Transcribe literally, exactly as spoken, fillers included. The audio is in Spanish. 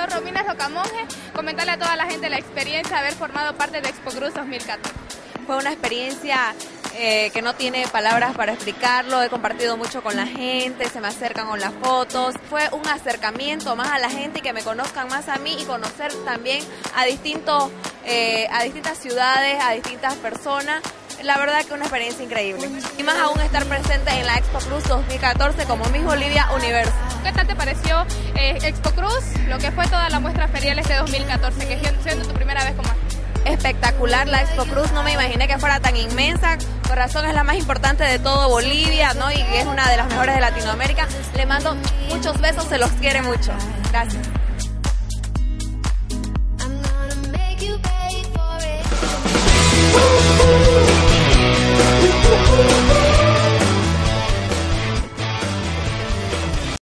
soy Romina Rocamonje. Comentarle a toda la gente la experiencia de haber formado parte de Expo Cruz dos mil catorce. Fue una experiencia eh, que no tiene palabras para explicarlo. He compartido mucho con la gente, se me acercan con las fotos. Fue un acercamiento más a la gente y que me conozcan más a mí y conocer también a distintos, eh, a distintas ciudades, a distintas personas. La verdad que una experiencia increíble. Y más aún estar presente en la Expo Cruz dos mil catorce como Miss Bolivia Universo. ¿Qué tal te pareció eh, Expo Cruz, lo que fue toda la muestra ferial este dos mil catorce, que siendo tu primera vez como artista? Espectacular la Expo Cruz, no me imaginé que fuera tan inmensa. Por razón es la más importante de todo Bolivia, ¿no? Y es una de las mejores de Latinoamérica. Le mando muchos besos, se los quiere mucho. Gracias.